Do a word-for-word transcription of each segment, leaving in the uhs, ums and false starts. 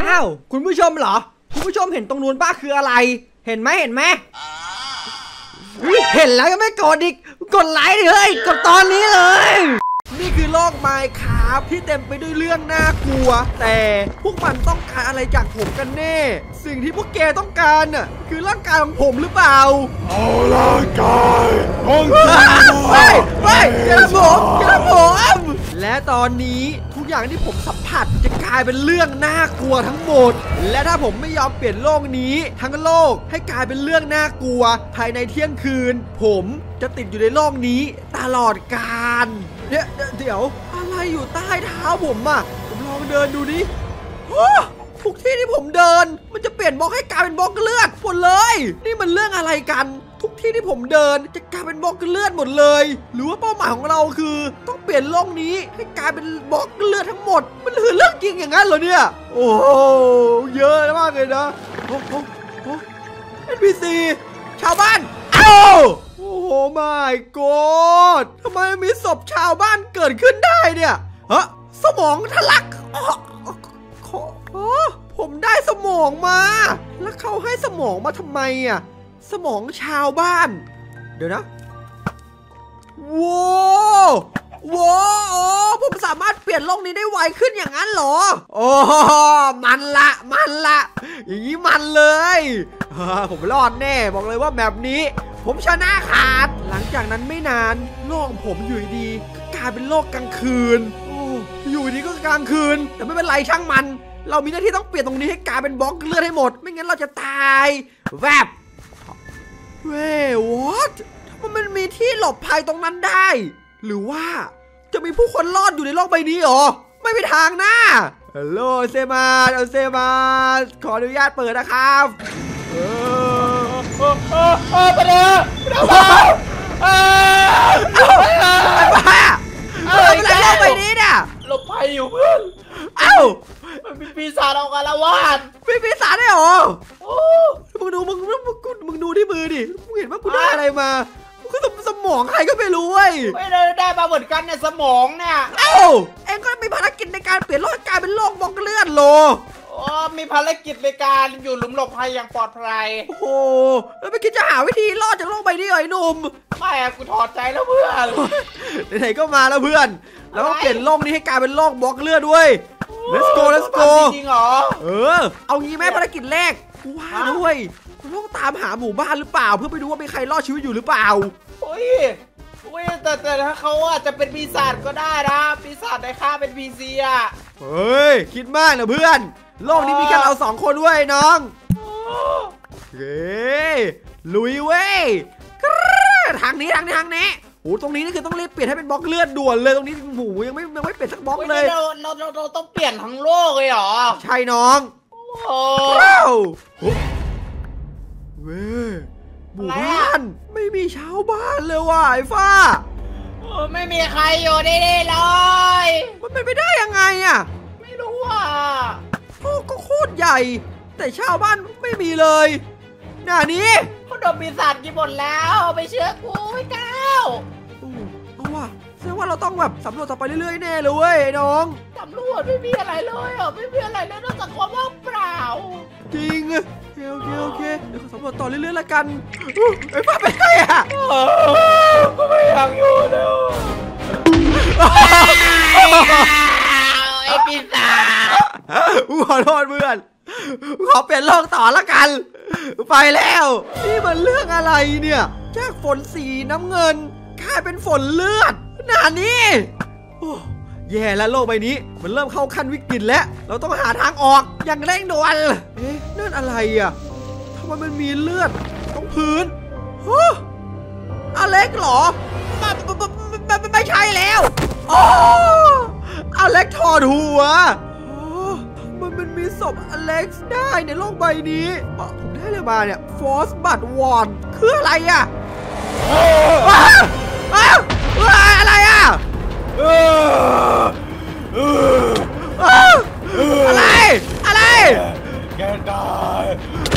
อ้าวคุณผู้ชมเหรอคุณผู้ชมเห็นตรงนู้นป้าคืออะไรเห็นไหมเห็นไหมเห็นแล้วยังไม่กดอีกกดไลค์เลยกดตอนนี้เลยนี่คือโลกไมน์คราฟที่เต็มไปด้วยเรื่องน่ากลัวแต่พวกมันต้องการอะไรจากผมกันแน่สิ่งที่พวกแกต้องการน่ะคือร่างกายของผมหรือเปล่าเอาร่างกายของฉันไปไปเจ้าผมเจ้าผมและตอนนี้ทุกอย่างที่ผมสัมผัสจะกลายเป็นเรื่องน่ากลัวทั้งหมดและถ้าผมไม่ยอมเปลี่ยนโลกนี้ทั้งโลกให้กลายเป็นเรื่องน่ากลัวภายในเที่ยงคืนผมจะติดอยู่ในโลกนี้ตลอดกาลเดี๋ยวเดี๋ยวอะไรอยู่ใต้เท้าผมอ่ะผมลองเดินดูดิทุกที่ที่ผมเดินมันจะเปลี่ยนบล็อกให้กลายเป็นบล็อกเลือดหมดเลยนี่มันเรื่องอะไรกันทุกที่ที่ผมเดินจะกลายเป็นบล็อกเลือดหมดเลยหรือว่าเป้าหมายของเราคือต้องเปลี่ยนโลกนี้ให้กลายเป็นบล็อกเลือดทั้งหมดมันคือเรื่องจริงอย่างนั้นเหรอเนี่ยโอ้เยอะมากเลยนะโอ้โห เอ็น พี ซี ชาวบ้านเอ้าโอ้โหไม่กดทำไมมีศพชาวบ้านเกิดขึ้นได้เนี่ยฮะสมองทะลักผมได้สมองมาแล้วเขาให้สมองมาทำไมอ่ะสมองชาวบ้านเดี๋ยวนะว้าวว้าวผมสามารถเปลี่ยนโลกนี้ได้ไวขึ้นอย่างนั้นเหรอโอ้มันละมันละอย่างนี้มันเลยผมรอดแน่บอกเลยว่าแบบนี้ผมชนะขาดหลังจากนั้นไม่นานโลกของผมอยู่ดีก็กลายเป็นโลกกลางคืนโอ้อยู่ดีก็กลางคืนแต่ไม่เป็นไรช่างมันเรามีหน้าที่ต้องเปลี่ยนตรงนี้ให้กลายเป็นบล็อกเลือดให้หมดไม่งั้นเราจะตายแวบเว้ยวอทมันมีที่หลบภัยตรงนั้นได้หรือว่าจะมีผู้คนรอดอยู่ในโลกใบนี้หรอไม่มีทางนะฮัลโหลเซมาเอาเซมาขออนุญาตเปิดนะครับเออเออเออเออไปเลยไปเลยเออไอ้บ้าเออเป็นไรโลกใบนี้เนี่ยหลบภัยอยู่เพื่อนเอ้ามันมีปีศาจเอาการละวาดมีปีศาจได้หรอโอ้มึงดูมึงมึงมึงดูที่มือดิมึงเห็นว่ากูได้อะไรมาก็สมองใครก็ไม่รู้เว้ยไม่ได้ได้มาเหมือนกันเนี่ยสมองเนี่ยเอ้าเอ็งก็มีภารกิจในการเปลี่ยนโลกกลายเป็นโลกบล็อกเลือดโลอ๋อมีภารกิจในการอยู่หลุมหลบภัยอย่างปลอดภัยโอ้โหแล้วไม่คิดจะหาวิธีรอดจากโลกใบนี้เหรอไอ้หนุ่มไม่อะกูถอดใจแล้วเพื่อนไหนๆก็มาแล้วเพื่อนแล้วก็เปลี่ยนโลกนี้ให้กลายเป็นโลกบล็อกเลือดด้วย let's go let's go จริงเหรอเออเอางี้ไหมภารกิจแรกกูว่าด้วยต้องตามหาหมู่บ้านหรือเปล่าเพื่อไปดูว่ามีใครรอดชีวิตอยู่หรือเปล่าโอ้ยโอ้ยแต่แต่ถ้าเขาอาจจะเป็นปีศาจก็ได้นะปีศาจในข้าเป็น พี ซี อ่ะเฮ้ยคิดมากนะเพื่อนโลกนี้มีแค่เราสองคนเว้ยน้องเฮ้ยลุยเว้ยทางนี้ทางนี้ทางนี้โอ้ตรงนี้นี่คือต้องรีบเปลี่ยนให้เป็นบล็อกเลือดด่วนเลยตรงนี้หมูยังไม่ยังไม่เปลี่ยนสักบล็อกเลยเราเราเราต้องเปลี่ยนทั้งโลกเลยเหรอใช่น้องโอ้เว้ยหมู่บ้านไม่มีชาวบ้านเลยว่ะไอ้ฟ้าไม่มีใครอยู่ได้เลยมันเป็นไปได้ยังไงอ่ะไม่รู้อ่ะโอ้ก็โคตรใหญ่แต่ชาวบ้านไม่มีเลยหน้านี้เขาโดนปีศาจกินหมดแล้วไปเชื่อกูไม่ก้าวเอาว่ะแสดงว่าเราต้องแบบสำรวจต่อไปเรื่อยๆแน่เลยเว้ยน้องสำรวจไม่มีอะไรเลยอ่ะไม่มีอะไรเลยนอกจากความว่างเปล่าจริงโอเคโอเคเดี๋ยวสำรวจต่อเรื่อยๆแล้วกันไอ้ป้าไปไหนอ่ะก็ไม่อยากอยู่แล้วไอ้ปีศาจขอโทษเพื่อนขอเปลี่ยนโลกต่อละกันไปแล้วนี่มันเรื่องอะไรเนี่ยจากฝนสีน้ำเงินกลายเป็นฝนเลือดหนานี้แย่แล้วโลกใบนี้มันเริ่มเข้าขั้นวิกฤตแล้วเราต้องหาทางออกอย่างเร่งด่วนเอ๊ะนั่นอะไรอ่ะทำไมมันมีเลือดตรงพื้นฮะอเล็กเหรอไม่ไม่ใช่แล้วอ๋ออเล็กถอดหัวมันมันมีศพอเล็กซ์ได้ในโลกใบนี้ผมได้เลยมาเนี่ยฟอสบัตวอนคืออะไรอ่ะอะไรอ่ะอะไรอะไรแกตาย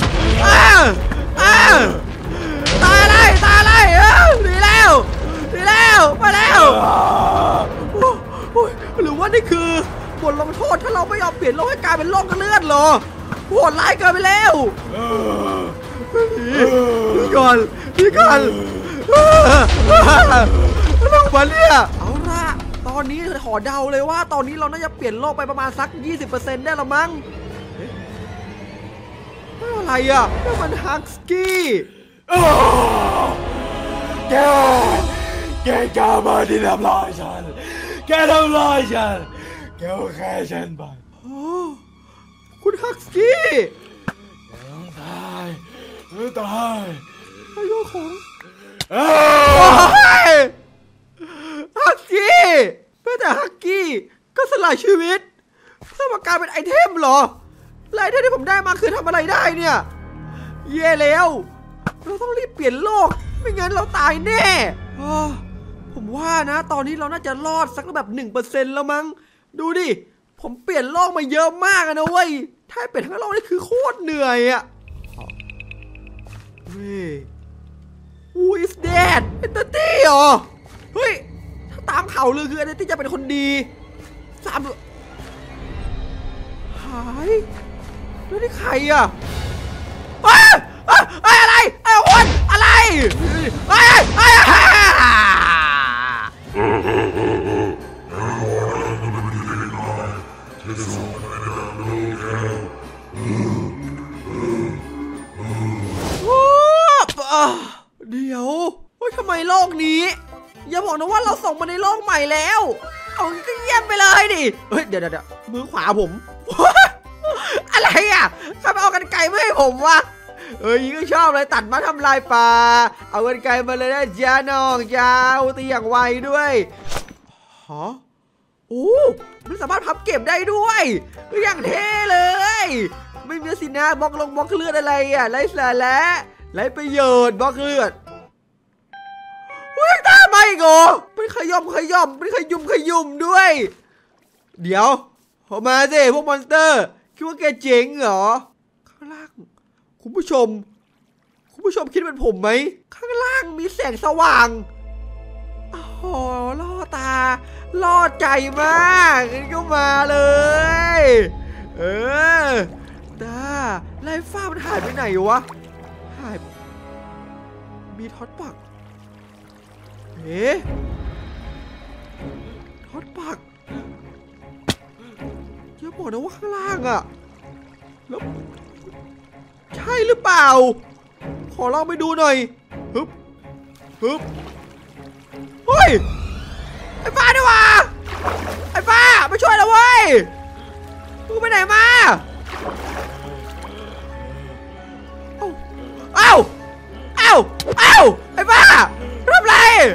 ตายอะไรตายอะไรดีแล้วดีแล้วไปแล้วหรือว่านี่คือบทลงโทษถ้าเราไม่ยอมเปลี่ยนโลกให้กลายเป็นโลกเลือดเหรอโหดร้ายเกินไปแล้วนี่ก่อนนี่ก่อนลงมาเนี่ยเอาละตอนนี้ขอเดาเลยว่าตอนนี้เราน่าจะเปลี่ยนโลกไปประมาณสัก ยี่สิบเปอร์เซ็นต์ ได้ละมั้งอะไรอ่ะนี่มันฮักสกี้แกแกกล้ามาที่ทำลายฉันแกทำลายฉันแกเอาแค่ฉันไปคุณฮักสกี้ต้องตายต้องตายอายุของฮักกี้เพื่อแต่ฮักกี้ก็สลายชีวิตเพื่อมากลายเป็นไอเทมเหรอไอเทมที่ผมได้มาคือทำอะไรได้เนี่ยเย่แล้วเราต้องรีบเปลี่ยนโลกไม่งั้นเราตายแน่ผมว่านะตอนนี้เราน่าจะรอดสักแบบ หนึ่งเปอร์เซ็นต์ แล้วมั้งดูดิผมเปลี่ยนโลกมาเยอะมากนะเว้ยถ้าเปลี่ยนทั้งโลกนี่คือโคตรเหนื่อยอะเฮ้ย Who is that เอนเตอร์ตี้เหรอเฮ้ยถ้าตามข่าวลือคือเอนเตอร์ตี้จะเป็นคนดีสามหายแล้วนี่ใครอะเฮ้ยเฮ้ยอะไรไอ้คนอะไรเฮ้ยเฮ้ยเดี๋ยวว่าทำไมโลกนี้อย่าบอกนะว่าเราส่งมาในโลกใหม่แล้วเอาก็เยี่ยมไปเลยดิเฮ้ยเดี๋ยวเดี๋ยวมือขวาผมอะไรอ่ะใครมาเอากันไกลไม่ให้ผมวะเอ้ยก็ชอบเลยตัดมาทำลายป่าเอากันไกลมาเลยนะจ้าน้องจ้าตีอย่างไวด้วยฮะโอ้มันสามารถพับเก็บได้ด้วยอย่างเท่เลยไม่มีสินะบล็อกลงบล็อกเลือดอะไรอ่ะไร้สาระไร้ประโยชน์บล็อกเลือดวิ่งตามมาอีกเหรอเป็นขย่มขย่มเป็นขยุมขยุมด้วยเดี๋ยวออกมาสิพวกมอนสเตอร์คิดว่าแกเจ๋งเหรอข้างล่างคุณผู้ชมคุณผู้ชมคิดเป็นผมไหมข้างล่างมีแสงสว่างอ๋อล่อตาล่อใจมากงั้นก็มาเลยเออตาไล่ฟ้ามันหายไปไหนวะหายมีท็อตปักเอ๊ะท็อตปักเดี๋ยวบอกนะว่าข้างล่างอะแล้วใช่หรือเปล่าขอลองไปดูหน่อยฮึบฮึบเฮ้ยไอ้ฟ้าดีกว่าไอ้ฟ้ามาช่วยเราเว้ยมึงไปไหนมาเอ้าเอ้าเอ้าไอ้ฟ้าทำไร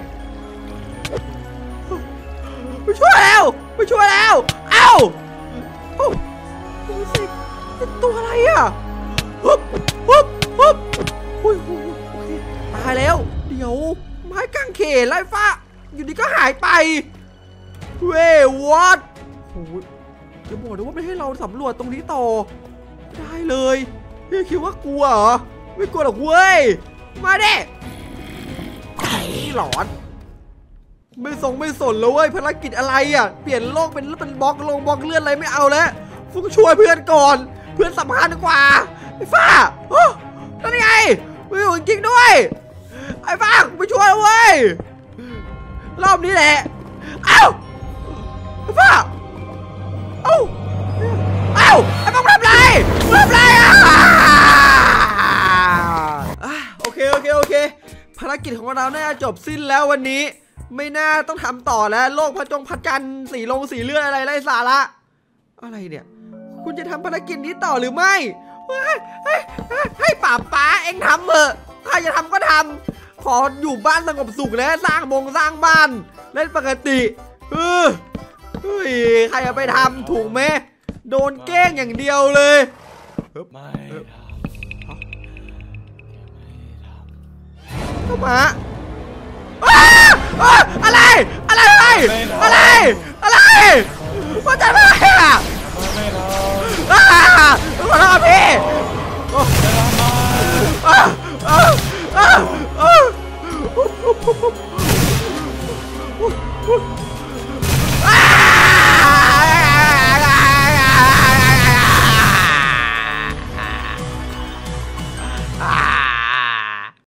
มาช่วยแล้วมาช่วยแล้วเอ้าดูสิเป็นตัวอะไรอ่ะฮึบฮึบฮึบอุ้ยโอเคตายแล้วเดี๋ยวไม้กางเขนไล่ฟ้าอยู่ดีก็หายไปเว้ยวอดโอ้ยจะบอกเลยว่าไม่ให้เราสำรวจตรงนี้ต่อได้เลยพี่คิดว่ากลัวเหรอไม่กลัวหรอกเว้ยมาเด้ไอ้หลอนไม่ทรงไม่สนเลยเว้ยภารกิจอะไรอ่ะเปลี่ยนโลกเป็นเป็นบล็อกลงบล็อกเลือดอะไรไม่เอาแล้วฟุกช่วยเพื่อนก่อนเพื่อนสำคัญกว่าไอ้ฟ้าโอ้นั่นไงไม่อยู่จริงด้วยไอ้ฟ้าไปช่วยเว้ยรอบนี้แหละเอ้าไอ้ฟ้าเอ้าเอ้าไอ้ฟ้าทำไรทำไรอ่ะโอเคโอเคโอเคภารกิจของเราน่าจะจบสิ้นแล้ววันนี้ไม่น่าต้องทำต่อแล้วโลกพระจงพระจันทร์สีลงสีเลือดอะไรไร้สาระอะไรเนี่ยคุณจะทำภารกิจนี้ต่อหรือไม่ให้ให้ป่าป้าเองทำเถอะใครจะทำก็ทำขออยู่บ้านสงบสุขแล้วสร้างมงสร้างบ้านเล่นปกติเออเฮ้ยใครจะไปทำถูกไหมโดนแกล้งอย่างเดียวเลยไม่เข้ามาอะไรอะไรอะไรอะไรอะไรมาจากไหนอ่ะไม่ทำขอโทษพี่ไม่ทำ